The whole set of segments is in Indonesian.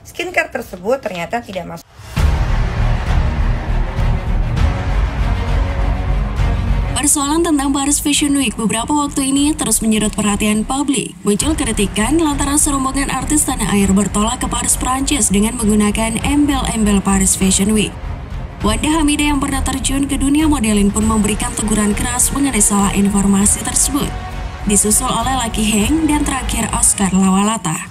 skincare tersebut ternyata tidak masuk. Persoalan tentang Paris Fashion Week beberapa waktu ini terus menyedot perhatian publik. Muncul kritikan lantaran serombongan artis tanah air bertolak ke Paris, Prancis dengan menggunakan embel-embel Paris Fashion Week. Wanda Hamidah yang pernah terjun ke dunia modeling pun memberikan teguran keras mengenai salah informasi tersebut. Disusul oleh Lucky Heng dan terakhir Oscar Lawalata.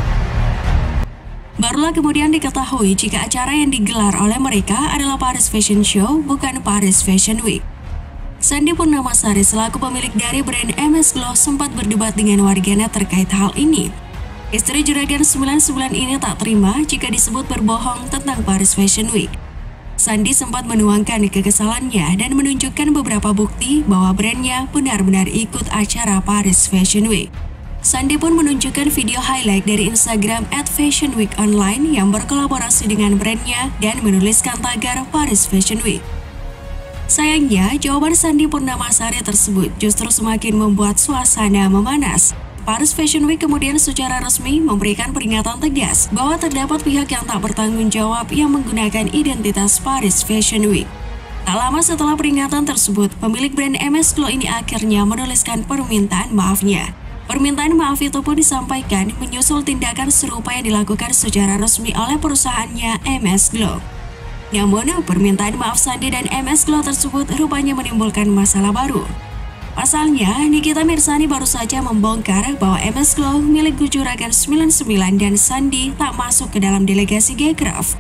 Barulah kemudian diketahui jika acara yang digelar oleh mereka adalah Paris Fashion Show, bukan Paris Fashion Week. Sandy Purnamasari selaku pemilik dari brand MS Glow sempat berdebat dengan warganet terkait hal ini. Istri juragan 99 ini tak terima jika disebut berbohong tentang Paris Fashion Week. Sandy sempat menuangkan kekesalannya dan menunjukkan beberapa bukti bahwa brandnya benar-benar ikut acara Paris Fashion Week. Sandy pun menunjukkan video highlight dari Instagram @fashionweekonline yang berkolaborasi dengan brandnya dan menuliskan tagar Paris Fashion Week. Sayangnya, jawaban Sandy Purnamasari tersebut justru semakin membuat suasana memanas. Paris Fashion Week kemudian secara resmi memberikan peringatan tegas bahwa terdapat pihak yang tak bertanggung jawab yang menggunakan identitas Paris Fashion Week. Tak lama setelah peringatan tersebut, pemilik brand MS Glow ini akhirnya menuliskan permintaan maafnya. Permintaan maaf itu pun disampaikan menyusul tindakan serupa yang dilakukan secara resmi oleh perusahaannya MS Glow. Namun, permintaan maaf Sandy dan MS Glow tersebut rupanya menimbulkan masalah baru. Pasalnya, Nikita Mirzani baru saja membongkar bahwa MS Glow milik Juragan 99 dan Sandy tak masuk ke dalam delegasi Gcraft.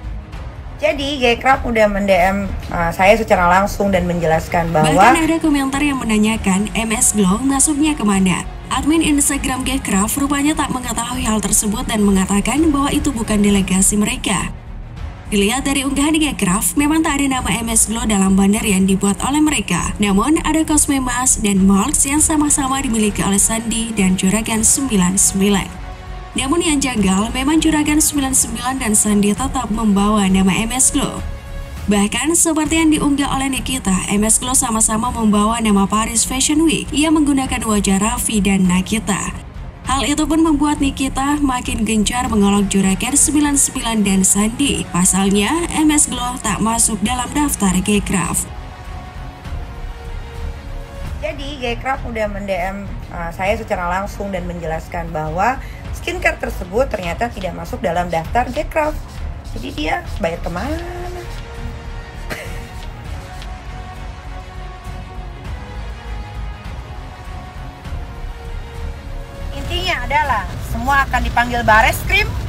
Jadi Gcraft udah mendm saya secara langsung dan menjelaskan bahwa bahkan ada komentar yang menanyakan MS Glow masuknya kemana. Admin Instagram Gcraft rupanya tak mengetahui hal tersebut dan mengatakan bahwa itu bukan delegasi mereka. Dilihat dari unggahan di Gcraft, memang tak ada nama MS Glow dalam banner yang dibuat oleh mereka. Namun, ada Cosmemas dan Marks yang sama-sama dimiliki oleh Sandy dan Juragan 99. Namun yang janggal, memang Juragan 99 dan Sandy tetap membawa nama MS Glow. Bahkan, seperti yang diunggah oleh Nikita, MS Glow sama-sama membawa nama Paris Fashion Week. Ia menggunakan wajah Raffi dan Nakita. Hal itu pun membuat Nikita makin gencar mengolok Juragan 99 dan Sandy. Pasalnya, MS Glow tak masuk dalam daftar Gcraft. Jadi Gcraft udah mendm saya secara langsung dan menjelaskan bahwa skincare tersebut ternyata tidak masuk dalam daftar Gcraft. Jadi dia bayar kemana? Intinya adalah semua akan dipanggil Bareskrim